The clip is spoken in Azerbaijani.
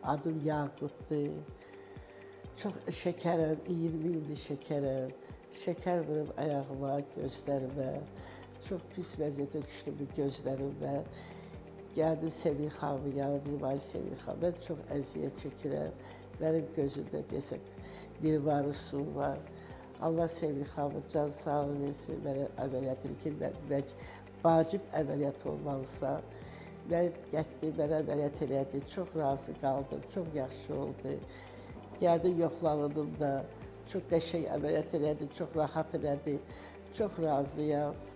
Adım Yaqutdur. Çox şəkərəm, 20 ildir şəkərəm. Şəkər vurub ayağıma, gözlərimə. Çox pis vəziyyətə düşdüm bu gözlərimlə. Gəldim Semih xanımın yanına, dedim, ay Semih xanım, mən çox əziyyət çəkirəm. Mənim gözümdə desək, mirvarı su var. Allah Semih xanımın can sağlığı versin, mənə əməliyyat edir ki, mən vacib əməliyyat olmalısa. Mən getdim, mənə əməliyyat elədi, çox razı qaldım, çox yaxşı oldu. Gəldim, yoxlanıldım da, çox qəşəng əməliyyat elədi, çox rahat elədi, çox razıyam.